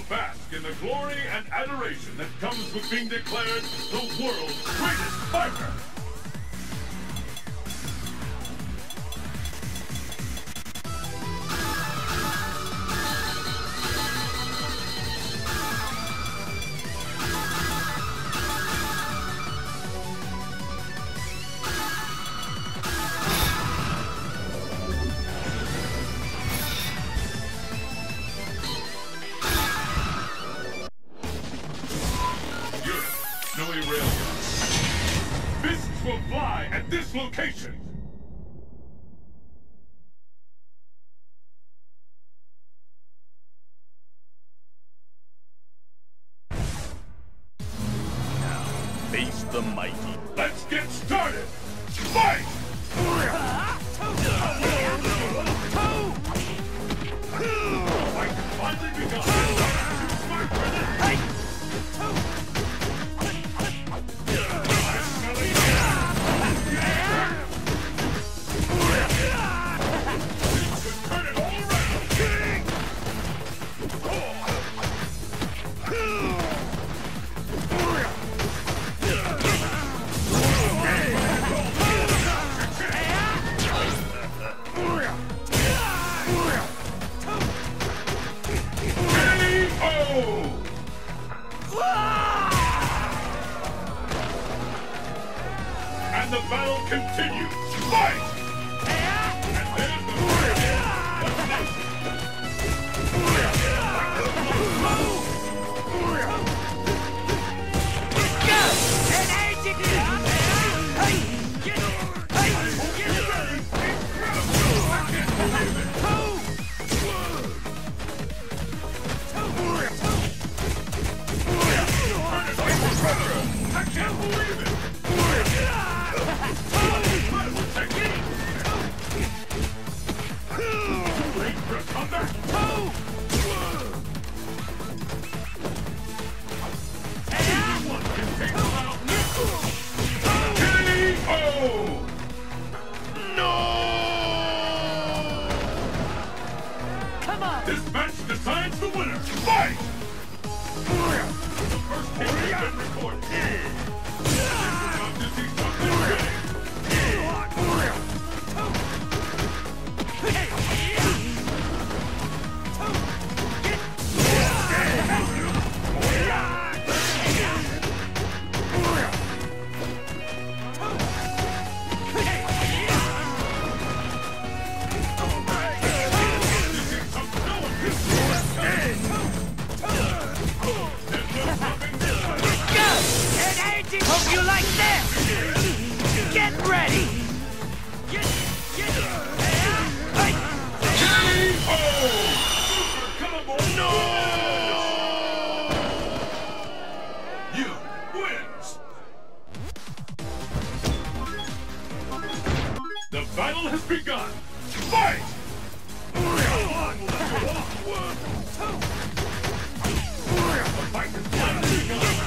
bask in the glory and adoration that comes with being declared the world's greatest fighter. Snowy railgun. Fists will fly at this location. Now, face the mighty. Let's get started. Fight! Fight has finally begun. Too smart for this. And the battle continues. Fight! And there's the what's next? I can't believe it! This match decides the winner. Fight! The first hit has been recorded. We're about to see something big. Hope you like this! Get ready! No! You wins! The battle has begun! Fight! The fight has finally begun!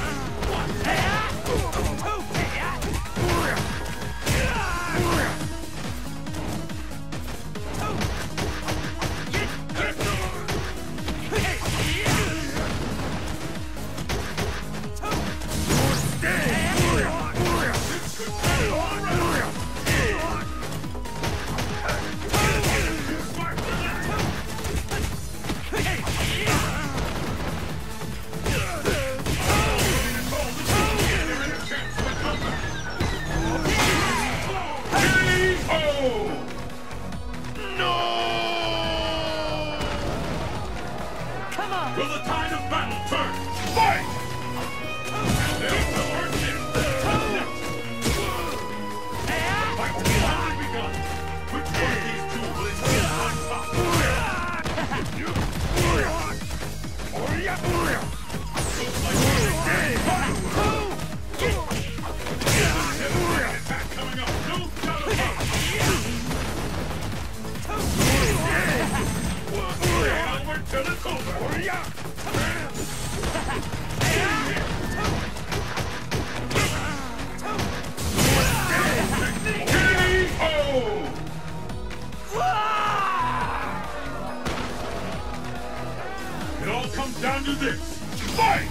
Will the tide of battle turn? Fight! And there's the first hit. Next. The fight has finally begun. Which one of these two will insist on top? Looks like attack coming up. No doubt about it. Onward till it's over. It all comes down to this. Fight!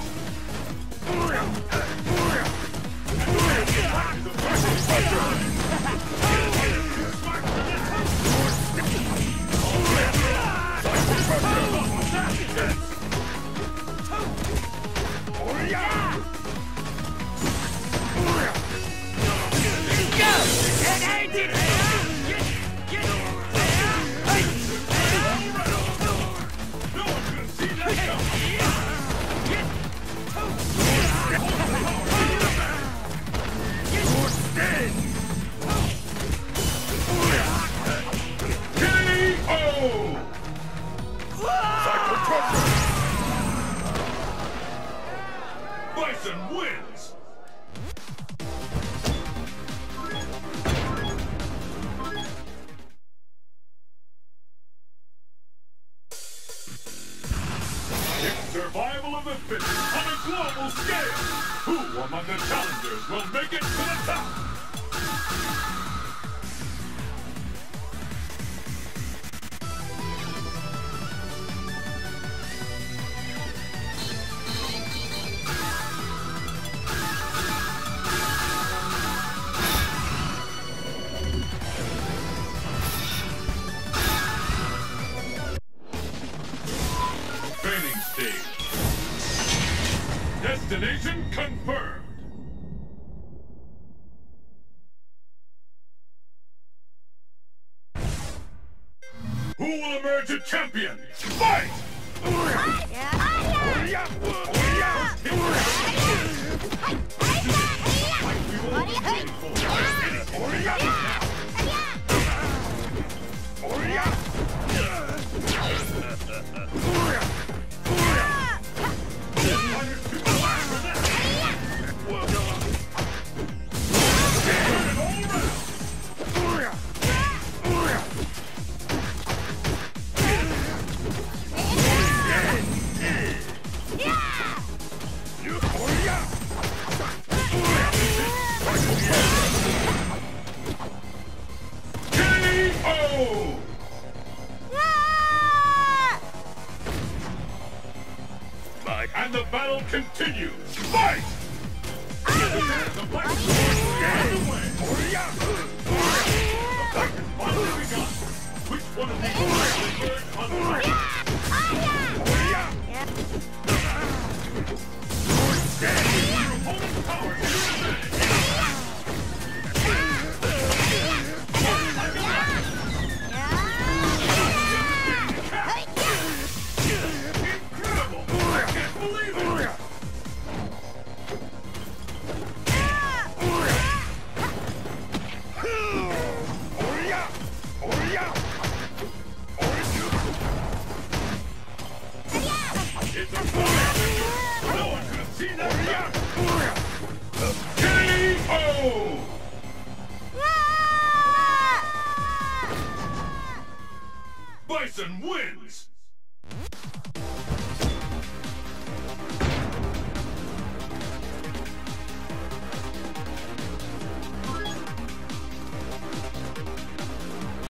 Bison wins! It's survival of the fittest on a global scale! Who among the challengers will make it to the top? Training stage. Destination confirmed. Who will emerge a champion? Fight! And the battle continues. Fight! The black sword is away. The fight has finally begun. Which one of these will emerge on top? Your opponent's power is your It's a fire! No one could have seen that KO! Bison wins!